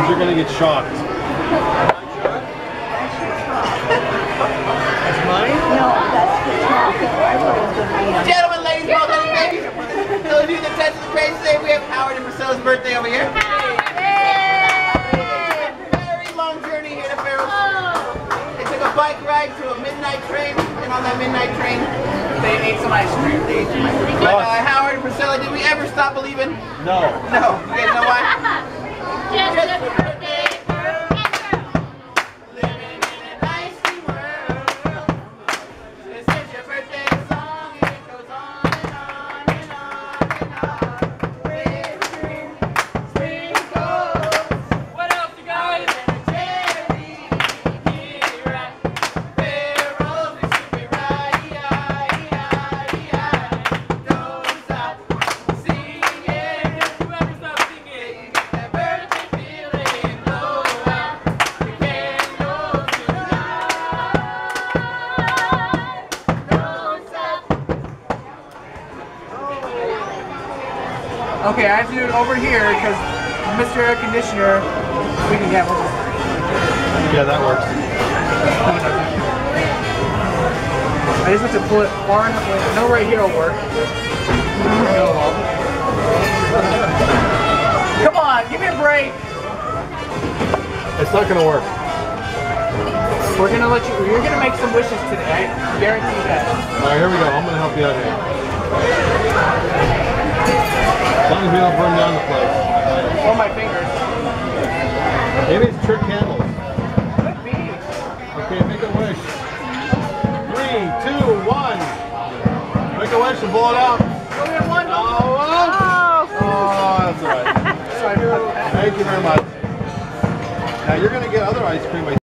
you're going to get shocked. That's mine? No, that's the chocolate. Gentlemen, ladies, well done, baby. Those of you that touch the crazy today, we have Howard and Priscilla's birthday over here. Very long journey here to Farrell. They took a bike ride to a midnight train, and on that midnight train, they ate some ice cream. But Howard and Priscilla, did we ever stop believing? No. No. You guys know why? Just a birthday girl. Living in an ice cream world. This is your birthday song, and it goes on and on and on and on. Whipped cream, sprinkles. What else, you guys? Cherry, here at Farrell's, we sing it right, don't stop singing. Whoever stops singing. That birthday feeling, blow out the candles tonight. Don't stop. Okay, I have to do it over here because Mr. Air Conditioner, we can get one. Yeah, that works. I just have to pull it far enough away. No, right here will work. Come on, give me a break. It's not going to work. We're gonna let you. You're gonna make some wishes today. I guarantee that. All right, here we go. I'm going to help you out here. As long as we don't burn down the place. Or my fingers. Maybe it's trick candles. Could be. Okay, make a wish. 3, 2, 1. Make a wish and blow it out. Oh, we have one. Oh, that's all right. Sorry about that. Thank you very much. Now you're going to get other ice cream by